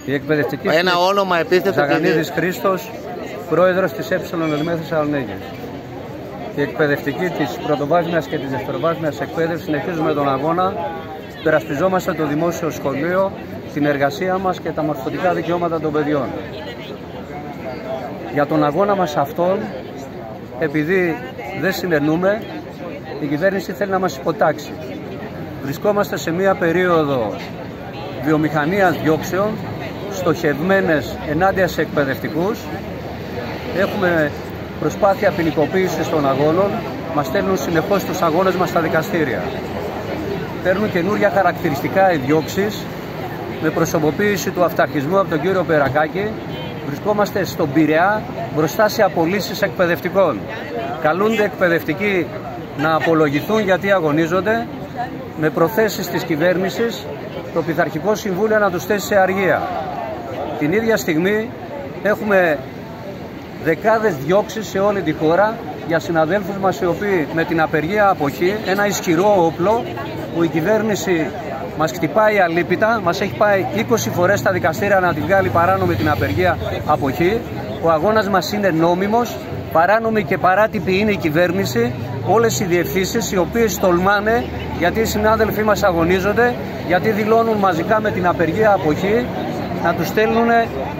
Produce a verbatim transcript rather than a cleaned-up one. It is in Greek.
Η εκπαιδευτική Ένα όνομα επίθετο. Ζαγανίδης Χρήστος, πρόεδρος της ΕΕ Θεσσαλονίκης. Η εκπαιδευτική της πρωτοβάθμιας και της δευτεροβάθμιας εκπαίδευσης συνεχίζουμε τον αγώνα. Περασπιζόμαστε το δημόσιο σχολείο, την εργασία μας και τα μορφωτικά δικαιώματα των παιδιών. Για τον αγώνα μας αυτόν, επειδή δεν συνενούμε, η κυβέρνηση θέλει να μας υποτάξει. Βρισκόμαστε σε μία περίοδο βιομηχανίας διώξεων, στοχευμένες ενάντια σε εκπαιδευτικούς. Έχουμε προσπάθεια ποινικοποίησης των αγώνων, μας στέλνουν συνεχώς τους αγώνες μας στα δικαστήρια. Παίρνουν καινούρια χαρακτηριστικά οι διώξεις, με προσωποποίηση του αυταρχισμού από τον κύριο Περακάκη. Βρισκόμαστε στον Πειραιά μπροστά σε απολύσεις εκπαιδευτικών. Καλούνται εκπαιδευτικοί να απολογηθούν γιατί αγωνίζονται, με προθέσεις της κυβέρνησης το Πειθαρχικό Συμβούλιο να τους θέσει σε αργία. Την ίδια στιγμή έχουμε δεκάδες διώξεις σε όλη τη χώρα για συναδέλφους μας οι οποίοι με την απεργία αποχή, ένα ισχυρό όπλο που η κυβέρνηση μας χτυπάει αλίπητα, μας έχει πάει είκοσι φορές στα δικαστήρια να την βγάλει παράνομη την απεργία αποχή. Ο αγώνας μας είναι νόμιμος, παράνομη και παράτυπη είναι η κυβέρνηση, όλες οι διευθύνσεις οι οποίες τολμάνε, γιατί οι συνάδελφοί μας αγωνίζονται, γιατί δηλώνουν μαζικά με την απεργία αποχή, να τους στέλνουν